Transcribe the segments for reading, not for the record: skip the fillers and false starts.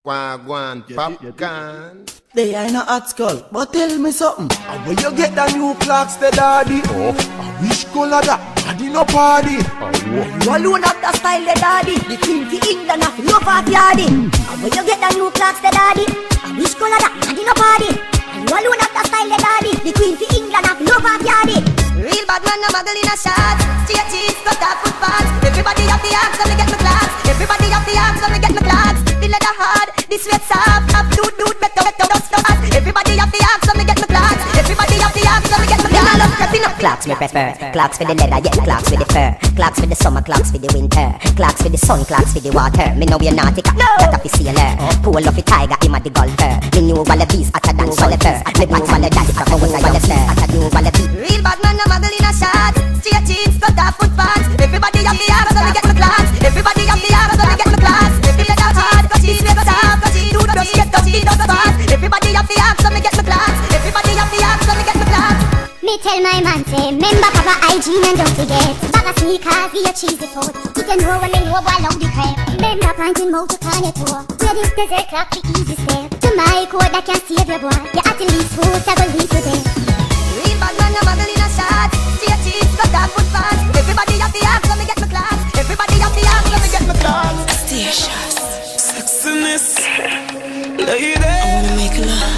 Wagwan, popcorn. They ain't a hot skull, but tell me something. And where you get the new clocks, the daddy? Oh, I wish color that daddy no party. You alone have the style, the daddy. The queen for England have no party yardy. And where you get the new clocks, the daddy? I wish color that daddy no party. You alone have the style, the daddy. The queen for England have no party yardy. Real bad man, no muggle in a shot. Straight cheese, cut off footpath. Everybody have the axe, so me get my clocks. Everybody have the axe, so me get my clocks. The leather hard, the sweat soft. Have dude, better, dust. Everybody have the axe, so me get my clocks. Everybody have the axe, so me get my clocks. I love cutting up. Clocks me prefer. Clocks for the leather, yeah, clocks for the fur. Clocks for the summer, clocks for the winter. Clocks for the sun, clocks for the water. Me know you're naughty, no. Cut off the sailor. Pull off the tiger, him a the golfer. Me knew all the bees, hotter than sulfur. Me knew all the daddy, from all the youngster. I knew all the bees. Real bad man, no muggle in a shot. Straight jeans, cut off footpaths. Everybody have the axe, so me get my clocks. Everybody have the axe, so me get my clocks. Every leather hard, cut cheese, sweat soft. Cut cheese, dude, dust fast. Everybody have the axe, so me get my clocks. Everybody have the axe, so me get my clocks. Me tell my man say, remember Papa hygiene and don't forget. Bag of sneakers, get your cheesy foot. You can roll when you know while on the crap. Bend up and you move to on your toe. Where this desert clock the easy step. To my code that can save your boy. You have to leave food, I will leave today. Real bad man, no muggle in a shot. Straight cheese, cut off footpaths. Everybody have the axe, so me get my clocks. Everybody have the axe, so me get my clocks. Stations, sexiness, lady. I wanna make love.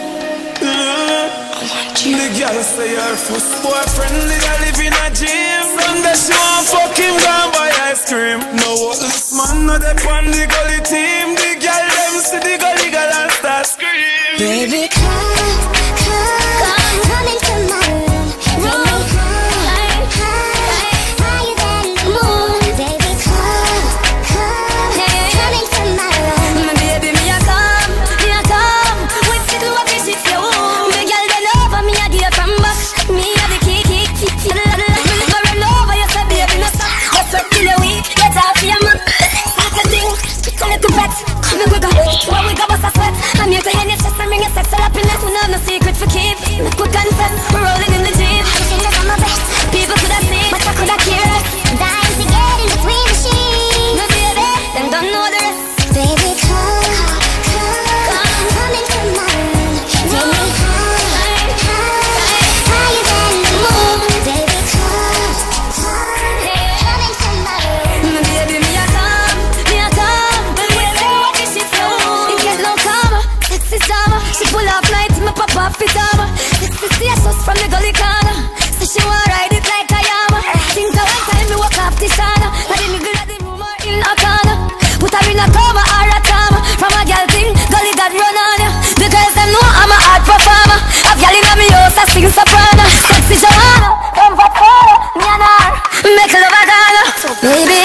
The girl say her first boyfriend, the girl live in a gym. Sunday she want fuck him, gone buy ice cream. No what this man, no they on the gully team. The girl them see the gully girl and start scream. Baby, come into my room. Take me higher than the moon. Baby, come into my room. My baby, me a come. With little what this is you. The girl they love me a dear from back. Me a the kick. Never run over you say baby no stop. Just work till you weak, get off your man. Start a thing, turn it to pet. Come here we go, where we go bust a sweat. I'm here to hear your chest and bring your sex all happiness. We know no secret for keep. Make we confess, we're rolling in the jeep. I think I'm my best. People could have seen, but I could have cared. Dying to get in between the sheets. No baby, them don't know the rest. Baby, come into my room. Take me higher than the moon. Baby, come into my room. My baby, me a come. But we say what this shit do. It get no calmer, sexy summer. She pull off lights, me pop off it armor. Sexy status from the gully corner. So she want ride it like a yama. Think of one time me walk off the sauna. I didn't go to the room or in a corner. Put her in a coma or a tama. From a girl thing, gully that run on ya. The girls them know I'm a hard performer. A girl in my house, I sing soprano. Sexy Joanna, come for Tana. Me and her, make love a Ghana. Baby,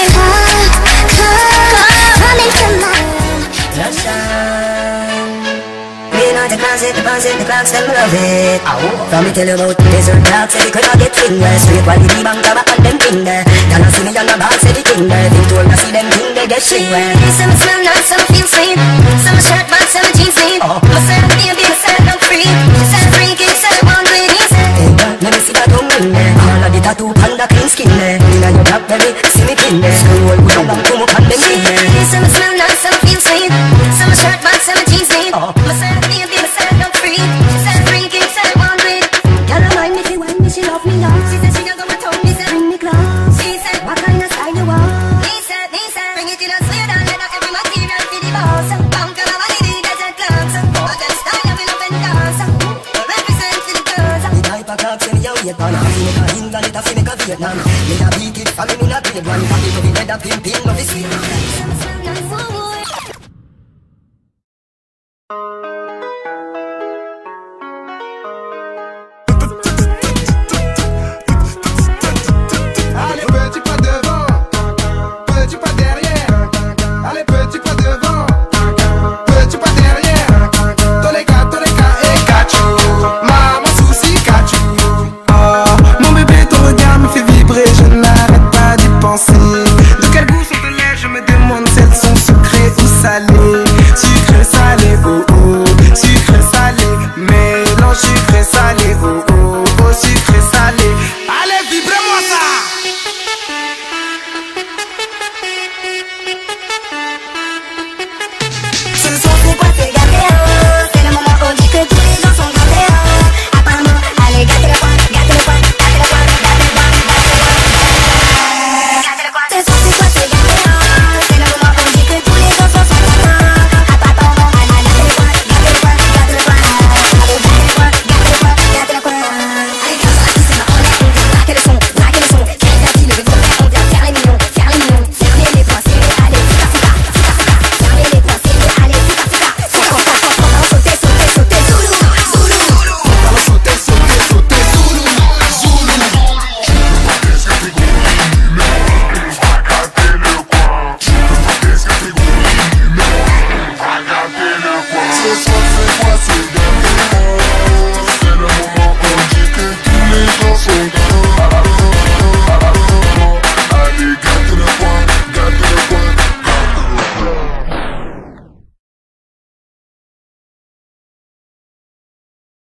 come into my room. Me know the closet, the clocks, them love it. From me tell you about desert clocks, say they could not get fingers. Straight while the bank come up on them finger. Y'all see me on the box, say the king there. Think to see them king, they get sweet. some smell nice, some feel sweet. Some shirt, but some jeans neat. Myself, baby, myself, I'm free. Myself, freaky, myself, one way, Hey girl, let me see that tongue in there. All of the tattoo, panda, clean skin there. Inna your black belly, see me pin there. Scroll, we don't want to move on them in there. some smell nice, some feel sweet. Some shirt, but some jeans neat. Myself, baby, myself, I'm free. Myself, freaky, myself, one way. Girl, I mind if you want me, she love me now. She said she gonna go and tell me, say, Bring me close. she said, What kind of style you want? he said, bring it in a sweet and let every material for the boss. Come to the vanity, there's a glance. What kind of style you will up and dance? Represent to the girls. The type of clocks when you wait on. I see me a England, it a see me a Vietnam. Me a beat it, for me not grade one. Copy to the leather, pin, no the sweet.